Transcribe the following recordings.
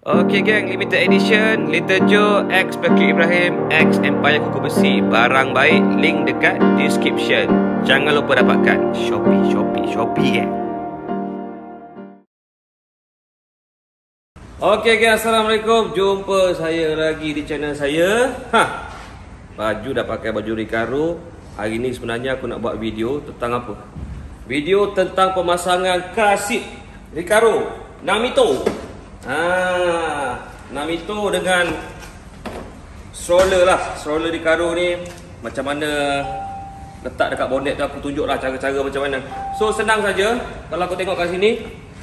Okay geng, limited edition Little Joe X Bakir Ibrahim X Empire Kuku Besi. Barang baik, link dekat description. Jangan lupa dapatkan. Shopee geng. Okay geng, Assalamualaikum. Jumpa saya lagi di channel saya. Baju dah pakai baju Recaro. Hari ni sebenarnya aku nak buat video tentang apa? Video tentang pemasangan kasit Recaro Namito. Namito dengan stroller lah. Stroller Recaro ni macam mana letak dekat bonnet tu, aku tunjuk lah cara-cara macam mana. So senang saja. Kalau aku tengok kat sini,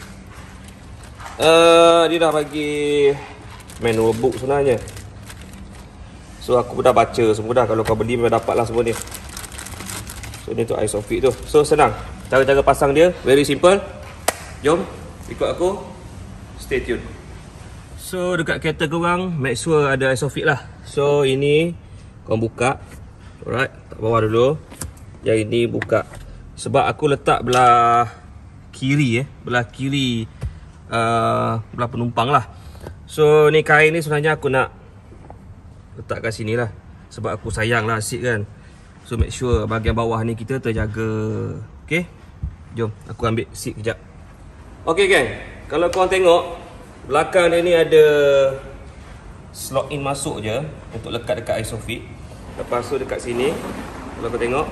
dia dah bagi manual book sebenarnya. So aku dah baca semua dah. Kalau kau beli memang dapat lah semua ni. So ni tu Isofix tu. So senang. Cara-cara pasang dia very simple. Jom ikut aku. Stay tune. So dekat kereta korang, make sure ada Isofix lah. So ini korang buka. Alright, tak bawah dulu. Yang ini buka. Sebab aku letak belah kiri belah kiri belah penumpang lah. So ni kain ni sebenarnya aku nak letak kat sini lah. Sebab aku sayang lah seat kan. So make sure bahagian bawah ni kita terjaga. Okay, jom aku ambil seat kejap. Okay geng, kalau korang tengok belakang dia ni ada slot in masuk je untuk lekat dekat Isofix. Lepas tu dekat sini, kalau kau tengok,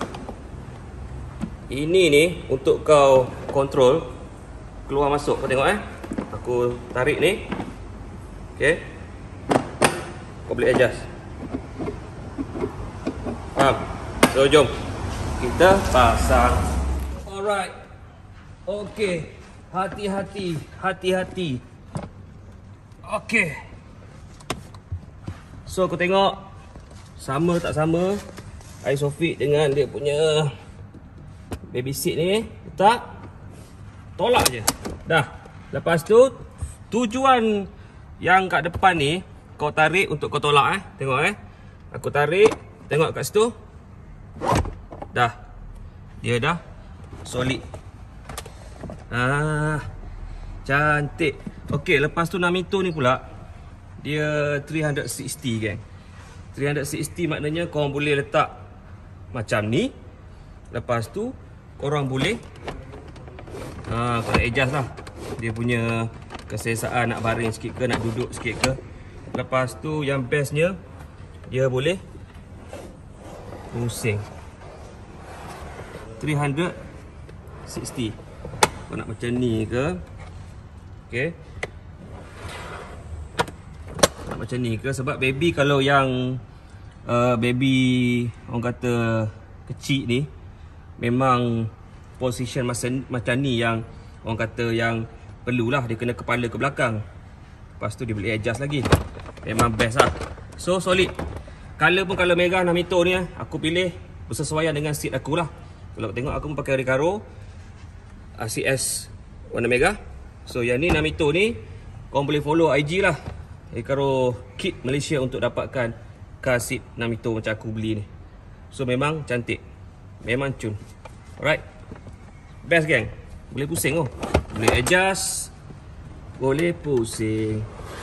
ini ni untuk kau control keluar masuk. Kau tengok aku tarik ni. Okay, kau boleh adjust. Faham? So jom kita pasang. Alright. Okay, hati-hati. Okay. So aku tengok sama tak sama Isofix dengan dia punya baby seat ni. Letak, tolak je. Dah. Lepas tu tujuan yang kat depan ni kau tarik untuk kau tolak Tengok aku tarik. Tengok kat situ. Dah. Dia dah solid. Cantik. Okey, lepas tu Namito ni pula dia 360 geng. 360 maknanya korang boleh letak macam ni. Lepas tu korang boleh korang adjust lah dia punya keselesaan, nak baring sikit ke, nak duduk sikit ke. Lepas tu yang bestnya dia boleh pusing 360. Kau nak macam ni ke? Okay, nak macam ni ke? Sebab baby, kalau yang baby orang kata kecil ni, memang position macam ni yang orang kata yang perlulah. Dia kena kepala ke belakang. Lepas tu dia boleh adjust lagi. Memang best lah. So solid. Color pun color merah Namito ni aku pilih bersesuaian dengan seat aku lah. Kalau tengok aku pun pakai Recaro CS warna merah. So yang ni Namito ni korang boleh follow IG lah, Recaro Kit Malaysia, untuk dapatkan car seat Namito macam aku beli ni. So memang cantik, memang cun. Alright, best geng. Boleh pusing boleh adjust, boleh pusing.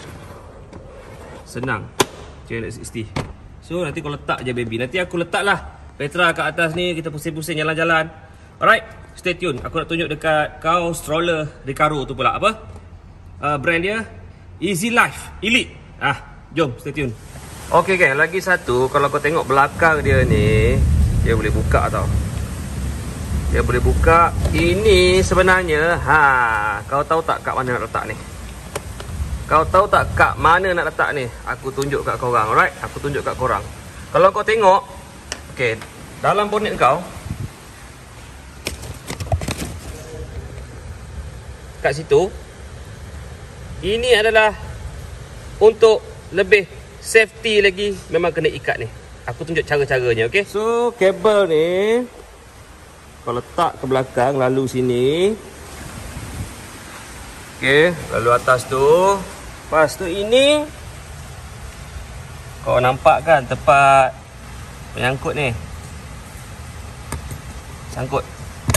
Senang 360. So nanti kau letak je baby. Nanti aku letak lah Petra kat atas ni, kita pusing-pusing jalan-jalan. Alright, stay tune. Aku nak tunjuk dekat kau stroller Recaro tu pula. Apa? Brand dia Easy Life Elite. Jom stay tune. Okay geng, lagi satu. Kalau kau tengok belakang dia ni, dia boleh buka tau. Dia boleh buka. Ini sebenarnya kau tahu tak kat mana nak letak ni? Kau tahu tak kat mana nak letak ni? Aku tunjuk kat korang. Alright, aku tunjuk kat korang. Kalau kau tengok, okay, dalam bonnet kau, kat situ, ini adalah untuk lebih safety lagi, memang kena ikat ni. Aku tunjuk cara-caranya, okey? So, kabel ni kau letak ke belakang, lalu sini. Okey, lalu atas tu. Lepas tu ini, kau nampak kan tempat penyangkut ni. Sangkut.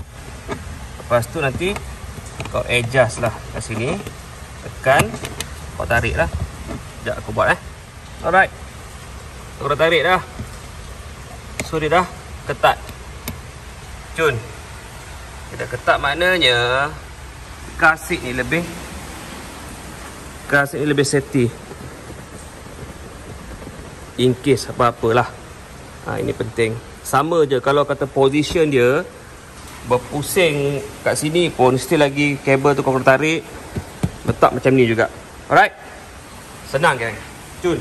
Lepas tu nanti kau adjust lah kat sini. Tekan. Kau tarik lah. Sekejap aku buat Alright. Aku dah tarik dah. So dia dah ketat. Cun. Dia dah ketat maknanya kasih ni lebih safety. In case apa-apalah. Ini penting. Sama je kalau kata position dia berpusing kat sini pun still lagi kabel tu kau kena tarik. Letak macam ni juga. Alright. Senang kan? Cun.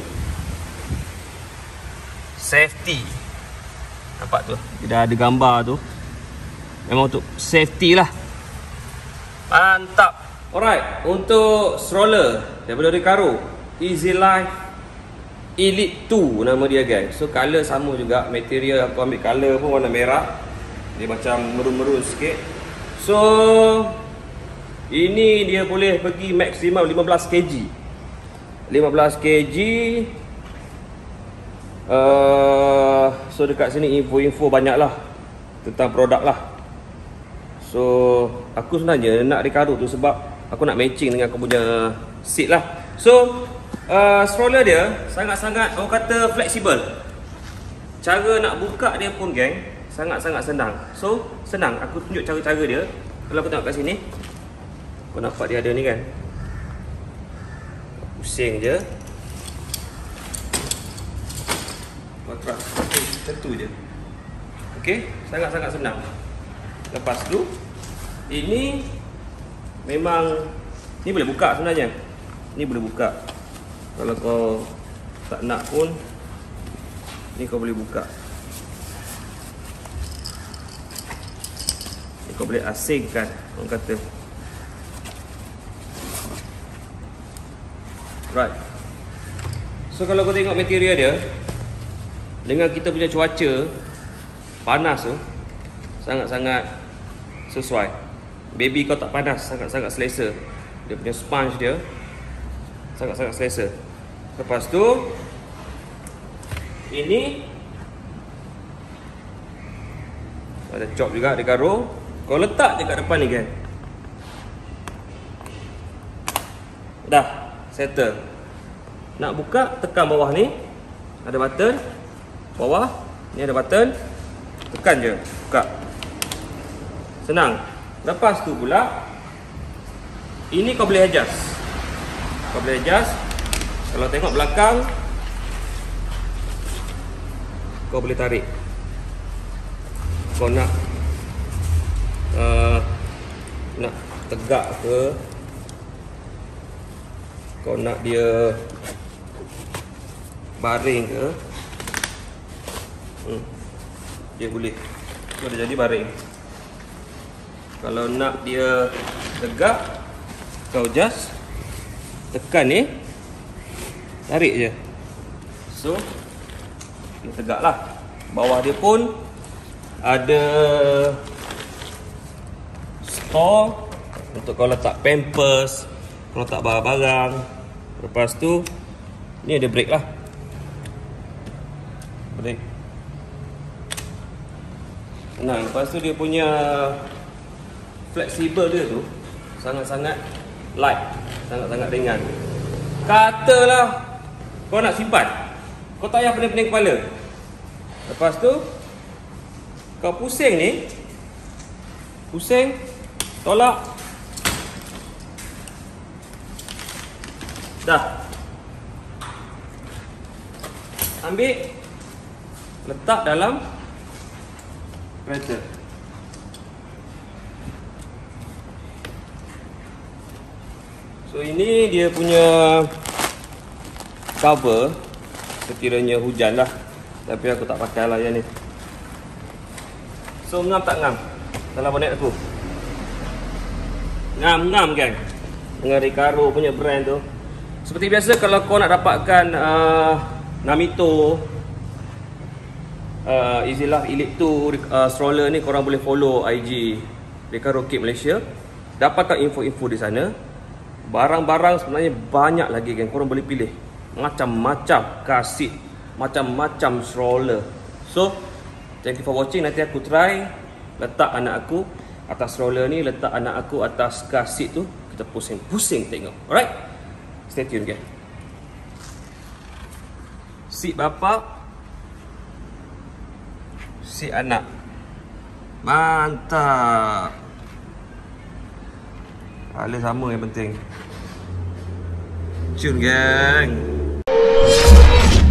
Safety. Nampak tu? Dia dah ada gambar tu. Memang untuk safety lah. Mantap. Alright. Untuk stroller daripada Recaro, Easy Life Elite 2 nama dia guys. So color sama juga. Material aku ambil color pun warna merah. Dia macam merun-merun sikit. So ini dia boleh pergi maksimum 15 kg. 15 kg. So dekat sini info-info banyak lah tentang produk lah. So aku sebenarnya nak Recaro tu sebab aku nak matching dengan aku punya seat lah. So stroller dia sangat-sangat orang kata fleksibel. Cara nak buka dia pun geng sangat-sangat senang. So senang aku tunjuk cara-cara dia. Kalau aku tengok kat sini, kau nampak dia ada ni kan, pusing je. Matras tentu je. Okey, sangat-sangat senang. Lepas tu ini memang ni boleh buka sebenarnya. Ni boleh buka. Kalau kau tak nak pun ni kau boleh buka. Ni kau boleh asingkan orang kata. Right. So kalau kau tengok material dia dengan kita punya cuaca panas tu sangat-sangat sesuai. Baby kau tak panas, sangat-sangat selesa. Dia punya sponge dia sangat-sangat selesa. Lepas tu ini ada job juga Recaro. Kau letak je kat depan ni kan. Dah settle. Nak buka tekan bawah ni, ada button. Bawah ni ada button. Tekan je, buka. Senang. Lepas tu pula ini kau boleh adjust. Kau boleh adjust. Kalau tengok belakang, kau boleh tarik. Kau nak tegak ke, kau nak dia baring ke, dia boleh. Kau dah jadi baring. Kalau nak dia tegak, kau just tekan ni, tarik je. So dia tegak lah. Bawah dia pun ada store untuk kau letak pampers, kau letak barang-barang. Lepas tu ni ada brake lah. Brake. Nah, lepas tu dia punya fleksibel dia tu sangat-sangat light, sangat-sangat ringan. Katalah kau nak simpan, kau tak payah pening-pening kepala. Lepas tu kau pusing ni, pusing, tolak, dah. Ambil, letak dalam kereta. So ini dia punya cover sekiranya hujan lah. Tapi aku tak pakai lah yang ni. So ngam tak ngam dalam bonet aku? Ngam-ngam kan dengan Recaro punya brand tu. Seperti biasa kalau kau nak dapatkan Namito Easy Life Elite 2 stroller ni, korang boleh follow IG Recaro Kit Malaysia. Dapatkan info-info di sana. Barang-barang sebenarnya banyak lagi kan, korang boleh pilih. Macam-macam kasit, macam-macam stroller. So thank you for watching. Nanti aku try letak anak aku atas stroller ni, letak anak aku atas kasit tu. Kita pusing-pusing tengok. Alright. Stay tune, geng. Si bapa, si anak. Mantap. Paling sama yang penting. Tune, geng.